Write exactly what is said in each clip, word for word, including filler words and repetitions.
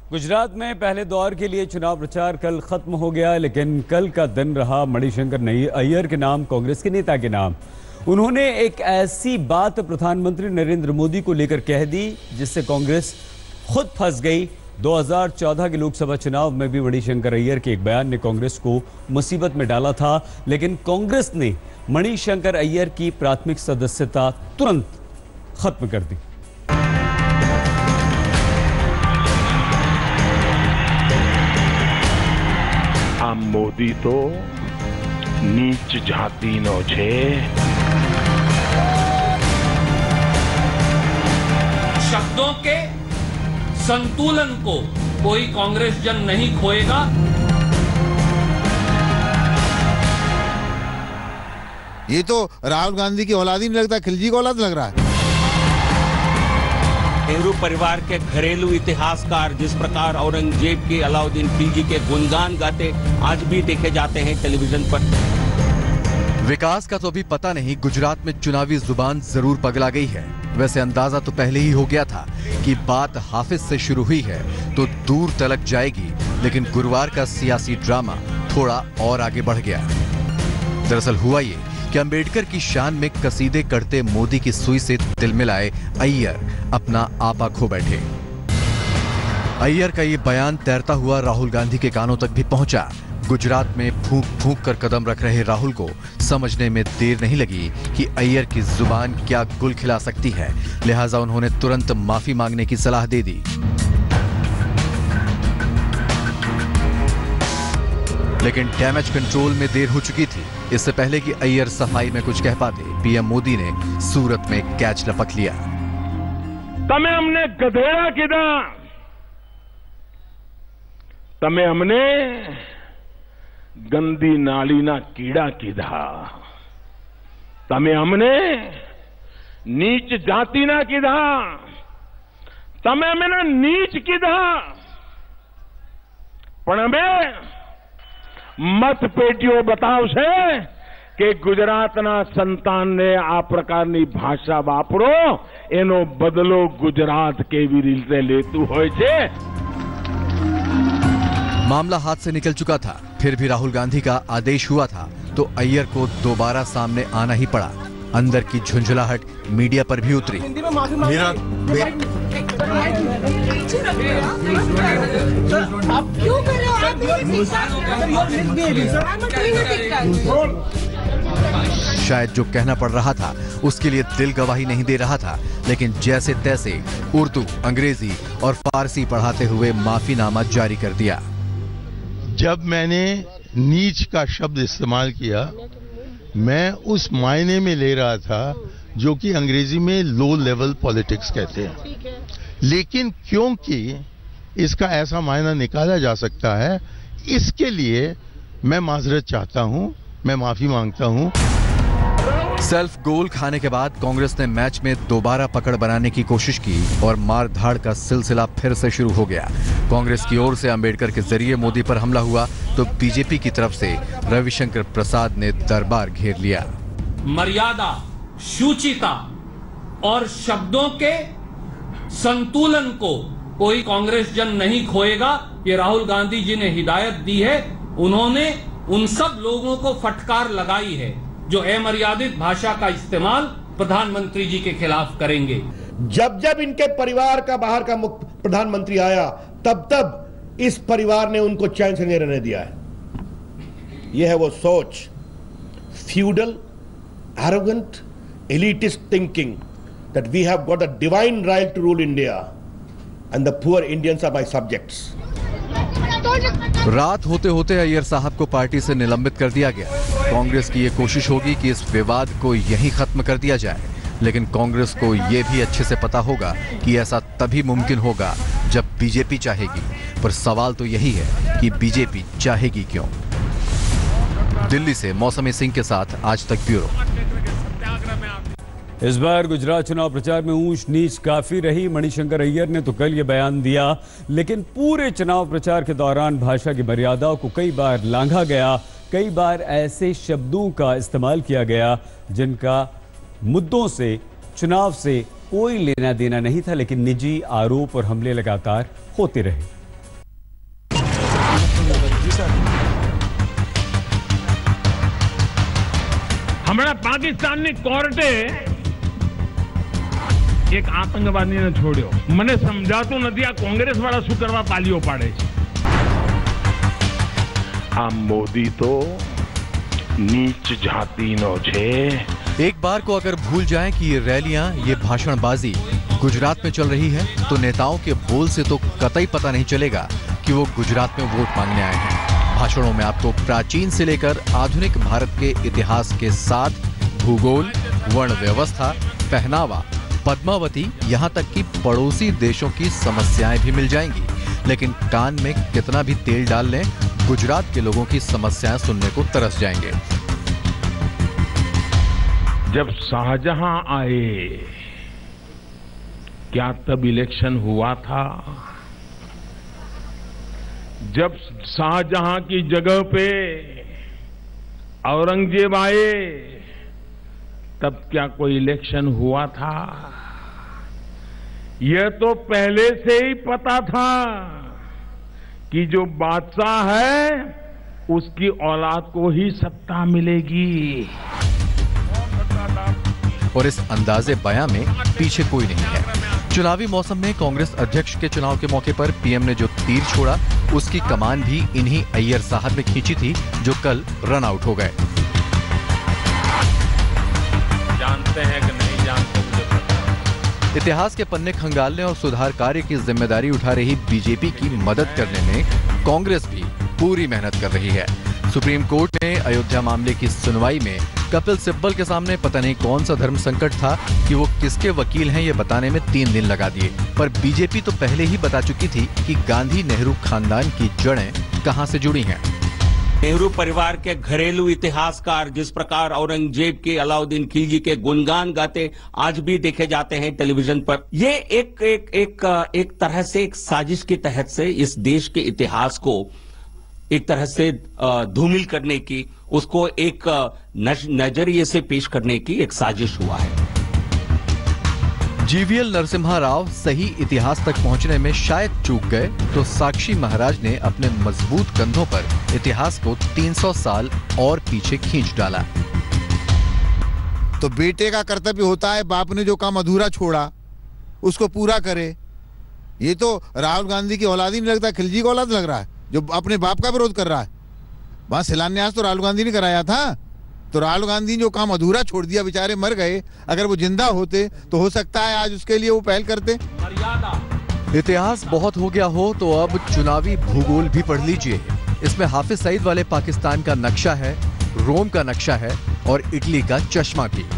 गुजरात में पहले दौर के लिए चुनाव प्रचार कल खत्म हो गया, लेकिन कल का दिन रहा मणिशंकर अय्यर के नाम, कांग्रेस के नेता के नाम। उन्होंने एक ऐसी बात प्रधानमंत्री नरेंद्र मोदी को लेकर कह दी जिससे कांग्रेस खुद फंस गई। दो हज़ार चौदह के लोकसभा चुनाव में भी मणिशंकर अय्यर के एक बयान ने कांग्रेस को मुसीबत में डाला था, लेकिन कांग्रेस ने मणिशंकर अय्यर की प्राथमिक सदस्यता तुरंत खत्म कर दी। આમ મોદી તો નીચ જાતિનો છે। शब्दों के संतुलन को कोई कांग्रेस जन नहीं खोएगा। ये तो राहुल गांधी की औलाद ही नहीं लगता, खिलजी का औलाद लग रहा है। नेहरू परिवार के घरेलू इतिहासकार जिस प्रकार औरंगजेब के अलाउद्दीन खिलजी के गुणगान गाते आज भी देखे जाते हैं टेलीविजन पर। विकास का तो अभी पता नहीं, गुजरात में चुनावी जुबान जरूर पगला गई है। वैसे अंदाजा तो पहले ही हो गया था कि बात हाफिज से शुरू हुई है तो दूर तलक जाएगी, लेकिन गुरुवार का सियासी ड्रामा थोड़ा और आगे बढ़ गया। दरअसल हुआ ये कि अंबेडकर की शान में कसीदे करते मोदी की सुई से दिल मिलाए अय्यर अपना आपा खो बैठे। अय्यर का ये बयान तैरता हुआ राहुल गांधी के कानों तक भी पहुंचा। गुजरात में फूंक फूंक कर कदम रख रहे राहुल को समझने में देर नहीं लगी कि अय्यर की जुबान क्या गुल खिला सकती है, लिहाजा उन्होंने तुरंत माफी मांगने की सलाह दे दी। लेकिन डैमेज कंट्रोल में देर हो चुकी थी। इससे पहले कि अय्यर सफाई में कुछ कह पाते, पीएम मोदी ने सूरत में कैच लपक लिया। तमे हमने गधेड़ा कीधा, तमे हमने गंदी नाली ना कीड़ा कीधा, तमे हमने नीच जाति ना कीधा, तमे हमने नीच कीधा, पण हमें मतपेटीओ बतावशे કે ગુજરાતના સંતાનને આ પ્રકારની ભાષા વાપરો, એનો બદલો ગુજરાત કેવી રીતે લેતું હોય છે। मामला हाथ से निकल चुका था, फिर भी राहुल गांधी का आदेश हुआ था तो अय्यर को दोबारा सामने आना ही पड़ा। अंदर की झुंझलाहट मीडिया पर भी उतरी। मेरा, मेरा आप क्यों कर रहे हो? शायद जो कहना पड़ रहा था उसके लिए दिल गवाही नहीं दे रहा था, लेकिन जैसे तैसे उर्दू, अंग्रेजी और फारसी पढ़ाते हुए माफीनामा जारी कर दिया। जब मैंने नीच का शब्द इस्तेमाल किया, मैं उस मायने में ले रहा था जो कि अंग्रेजी में लो लेवल पॉलिटिक्स कहते हैं, लेकिन क्योंकि इसका ऐसा मायना निकाला जा सकता है, इसके लिए मैं माजरत चाहता हूं, मैं माफी मांगता हूं। सेल्फ गोल खाने के बाद कांग्रेस ने मैच में दोबारा पकड़ बनाने की कोशिश की और मार धाड़ का सिलसिला फिर से शुरू हो गया। कांग्रेस की ओर से अंबेडकर के जरिए मोदी पर हमला हुआ तो बीजेपी की तरफ से रविशंकर प्रसाद ने दरबार घेर लिया। मर्यादा, शुचिता और शब्दों के संतुलन को कोई कांग्रेस जन नहीं खोएगा, ये राहुल गांधी जी ने हिदायत दी है। उन्होंने उन सब लोगों को फटकार लगाई है जो अमर्यादित भाषा का इस्तेमाल प्रधानमंत्री जी के खिलाफ करेंगे। जब जब इनके परिवार का बाहर का प्रधानमंत्री आया, तब तब इस परिवार ने उनको चैन से नहीं रहने दिया है। यह है वो सोच, feudal, arrogant, elitist thinking that we have got a divine right to rule India and the poor Indians are my subjects. रात होते होते अय्यर साहब को पार्टी से निलंबित कर दिया गया। कांग्रेस की यह कोशिश होगी कि इस विवाद को यहीं खत्म कर दिया जाए, लेकिन कांग्रेस को यह भी अच्छे से पता होगा कि ऐसा तभी मुमकिन होगा जब बीजेपी चाहेगी। पर सवाल तो यही है कि बीजेपी चाहेगी क्यों। दिल्ली से मौसमी सिंह के साथ आज तक ब्यूरो। इस बार गुजरात चुनाव प्रचार में ऊंच नीच काफी रही। मणिशंकर अय्यर ने तो कल ये बयान दिया, लेकिन पूरे चुनाव प्रचार के दौरान भाषा की मर्यादाओं को कई बार लांघा गया। कई बार ऐसे शब्दों का इस्तेमाल किया गया जिनका मुद्दों से, चुनाव से कोई लेना देना नहीं था, लेकिन निजी आरोप और हमले लगातार होते रहे। जी सर। हमारा पाकिस्तानी कोर्टे एक आतंकवादी ने छोड़ो મને સમજાતું નથી આ કોંગ્રેસ વાળા શું કરવા તાલીઓ પાડે છે। આ મોદી તો नीच जाति नो छे। एक बार को अगर भूल जाएं कि ये रैलियां, ये भाषणबाजी गुजरात में चल रही है तो नेताओं के बोल से तो कतई पता नहीं चलेगा कि वो गुजरात में वोट मांगने आए हैं। भाषणों में आपको प्राचीन से लेकर आधुनिक भारत के इतिहास के साथ भूगोल, वर्ण व्यवस्था, पहनावा, पद्मावती, यहाँ तक कि पड़ोसी देशों की समस्याएं भी मिल जाएंगी। लेकिन कान में कितना भी तेल डाल लें, गुजरात के लोगों की समस्याएं सुनने को तरस जाएंगे। जब शाहजहां आए क्या तब इलेक्शन हुआ था? जब शाहजहां की जगह पे औरंगजेब आए तब क्या कोई इलेक्शन हुआ था? यह तो पहले से ही पता था कि जो बादशाह है उसकी औलाद को ही सत्ता मिलेगी। और इस अंदाजे बयां में पीछे कोई नहीं है। चुनावी मौसम में कांग्रेस अध्यक्ष के चुनाव के मौके पर पीएम ने जो तीर छोड़ा उसकी कमान भी इन्हीं अय्यर साहब ने खींची थी जो कल रन आउट हो गए। जानते हैं कि नहीं जानते मुझे पता। इतिहास के पन्ने खंगालने और सुधार कार्य की जिम्मेदारी उठा रही बीजेपी की मदद करने में कांग्रेस भी पूरी मेहनत कर रही है। सुप्रीम कोर्ट ने अयोध्या मामले की सुनवाई में कपिल सिब्बल के सामने पता नहीं कौन सा धर्म संकट था कि वो किसके वकील हैं ये बताने में तीन दिन लगा दिए। पर बीजेपी तो पहले ही बता चुकी थी कि गांधी नेहरू खानदान की जड़ें कहां से जुड़ी हैं। नेहरू परिवार के घरेलू इतिहासकार जिस प्रकार औरंगजेब के, अलाउद्दीन खिलजी के गुणगान गाते आज भी देखे जाते हैं टेलीविजन पर, ये एक एक एक एक तरह से एक साजिश के तहत से इस देश के इतिहास को एक तरह से धूमिल करने की, उसको एक नजरिए से पेश करने की एक साजिश हुआ है। जीवीएल नरसिम्हा राव सही इतिहास तक पहुंचने में शायद चूक गए तो साक्षी महाराज ने अपने मजबूत कंधों पर इतिहास को तीन सौ साल और पीछे खींच डाला। तो बेटे का कर्तव्य होता है बाप ने जो काम अधूरा छोड़ा उसको पूरा करे। ये तो राहुल गांधी की औलाद ही नहीं लगता, खिलजी का औलाद लग रहा है जो अपने बाप का विरोध कर रहा है। वहां शिलान्यास तो राहुल गांधी ने कराया था, तो राहुल गांधी जो काम अधूरा छोड़ दिया, बेचारे मर गए, अगर वो जिंदा होते तो हो सकता है आज उसके लिए वो पहल करते। इतिहास बहुत हो गया हो तो अब चुनावी भूगोल भी पढ़ लीजिए। इसमें हाफिज सईद वाले पाकिस्तान का नक्शा है, रोम का नक्शा है और इटली का चश्मा भी।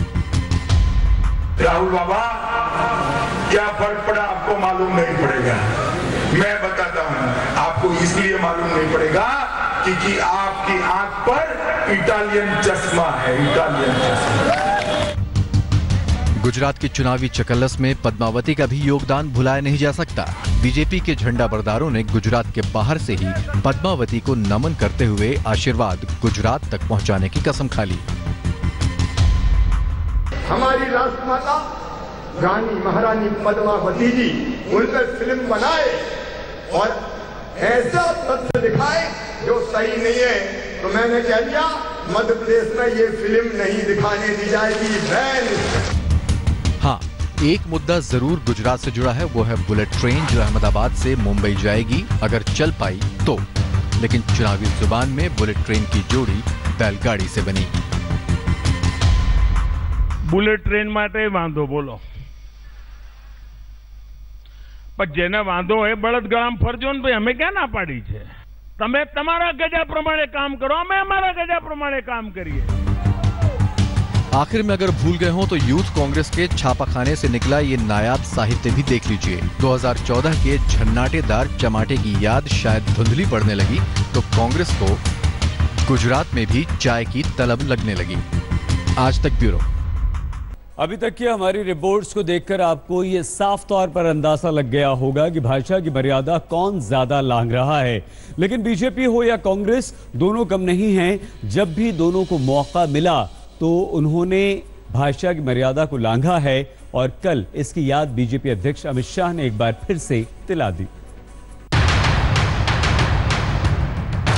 राहुल बाबा, क्या फर्क पड़ा आपको मालूम नहीं पड़ेगा। मैं बताता हूँ आपको, इसलिए मालूम नहीं पड़ेगा क्योंकि आपकी आंख पर इटालियन चश्मा है, इटालियन चश्मा। गुजरात की चुनावी चकल्लस में पद्मावती का भी योगदान भुलाया नहीं जा सकता। बीजेपी के झंडा बरदारों ने गुजरात के बाहर से ही पद्मावती को नमन करते हुए आशीर्वाद गुजरात तक पहुंचाने की कसम खा ली। हमारी राष्ट्रमाता रानी महारानी पद्मावती जी उन पर फिल्म बनाए और ऐसा तथ्य दिखाए जो सही नहीं है, तो मैंने कह दिया मध्य प्रदेश में ये फिल्म नहीं दिखाने दी जाएगी, बैन। हाँ, एक मुद्दा जरूर गुजरात से जुड़ा है, वो है बुलेट ट्रेन जो अहमदाबाद से मुंबई जाएगी अगर चल पाई तो। लेकिन चुनावी जुबान में बुलेट ट्रेन की जोड़ी बैलगाड़ी से बनी। बुलेट ट्रेन माटे वांधो बोलो, पर जेने वांधो है बળદગાળામાં ફરજો ને ભાઈ, અમે ક્યાં ના પાડી છે? તમે તમારા ગજા પ્રમાણે કામ કરો, અમે અમારા ગજા પ્રમાણે કામ કરીએ। आखिर में अगर भूल गए हो तो यूथ कांग्रेस के छापाखाने से निकला ये नायाब साहित्य भी देख लीजिए। दो हज़ार चौदह के झन्नाटेदार चमाटे की याद शायद धुंधली पड़ने लगी तो कांग्रेस को गुजरात में भी चाय की तलब लगने लगी। आज तक ब्यूरो। अभी तक की हमारी रिपोर्ट्स को देखकर आपको ये साफ तौर पर अंदाजा लग गया होगा कि भाषा की मर्यादा कौन ज्यादा लांघ रहा है। लेकिन बीजेपी हो या कांग्रेस, दोनों कम नहीं हैं। जब भी दोनों को मौका मिला तो उन्होंने भाषा की मर्यादा को लांघा है और कल इसकी याद बीजेपी अध्यक्ष अमित शाह ने एक बार फिर से दिला दी।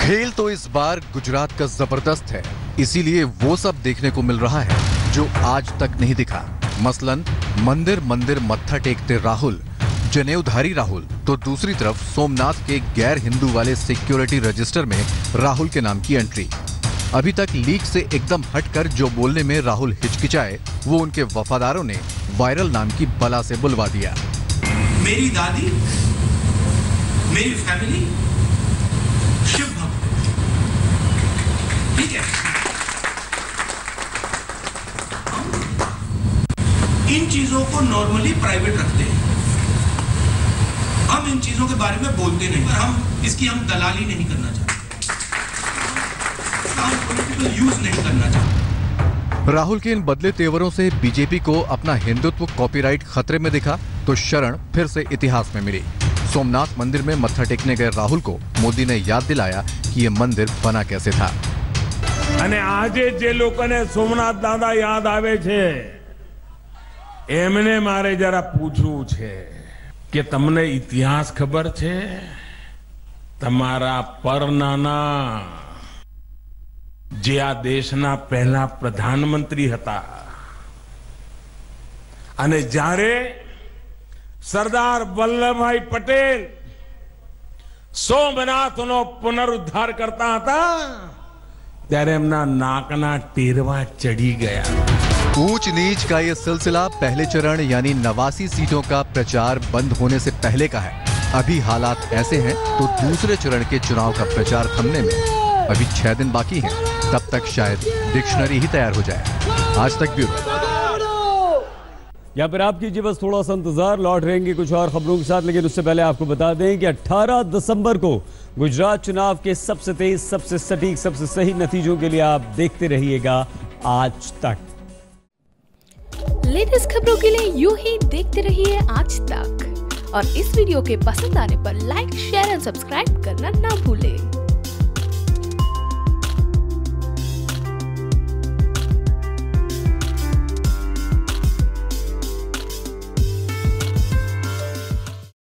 खेल तो इस बार गुजरात का जबरदस्त है, इसीलिए वो सब देखने को मिल रहा है जो आज तक नहीं दिखा। मसलन मंदिर मंदिर मत्था टेकते राहुल, जनेऊधारी राहुल, तो दूसरी तरफ सोमनाथ के गैर हिंदू वाले सिक्योरिटी रजिस्टर में राहुल के नाम की एंट्री। अभी तक लीक से एकदम हटकर जो बोलने में राहुल हिचकिचाए, वो उनके वफादारों ने वायरल नाम की बला से बुलवा दिया। मेरी दादी, मेरी फैमिली शिव भक्त, ठीक है। इन चीजों को नॉर्मली प्राइवेट रखते हैं, हम इन चीजों के बारे में बोलते नहीं, पर हम इसकी हम दलाली नहीं करना चाहते, हम पॉलिटिकल यूज नहीं करना चाहते। राहुल के इन बदले तेवरों से बीजेपी को अपना हिंदुत्व कॉपीराइट खतरे में दिखा तो शरण फिर से इतिहास में मिली। सोमनाथ मंदिर में मत्था टेकने गए राहुल को मोदी ने याद दिलाया कि यह मंदिर बना कैसे था। અને આજે જે લોકોને સોમનાથ દાદા યાદ આવે છે, એમને મારે જરા પૂછવું છે કે તમને ઇતિહાસ ખબર છે? તમારા પરનાના જે આ દેશના પહેલા પ્રધાનમંત્રી હતા, અને જ્યારે સરદાર વલ્લભભાઈ પટેલ સોમનાથનો પુનરુદ્ધાર કરતા હતા, ત્યારે એમના નાકના ટેરવા ચડી ગયા। ऊंच नीच का ये सिलसिला पहले चरण यानी नवासी सीटों का प्रचार बंद होने से पहले का है। अभी हालात ऐसे हैं तो दूसरे चरण के चुनाव का प्रचार थमने में अभी छह दिन बाकी हैं। तब तक शायद डिक्शनरी ही तैयार हो जाए। आज तक ब्यूरो। यहाँ पर आप कीजिए बस थोड़ा सा इंतजार, लौट रहेंगे कुछ और खबरों के साथ, लेकिन उससे पहले आपको बता दें कि अठारह दिसंबर को गुजरात चुनाव के सबसे तेज, सबसे सटीक, सबसे सही नतीजों के लिए आप देखते रहिएगा आज तक। लेटेस्ट खबरों के लिए यूं ही देखते रहिए आज तक, और इस वीडियो के पसंद आने पर लाइक, शेयर और सब्सक्राइब करना ना भूलें।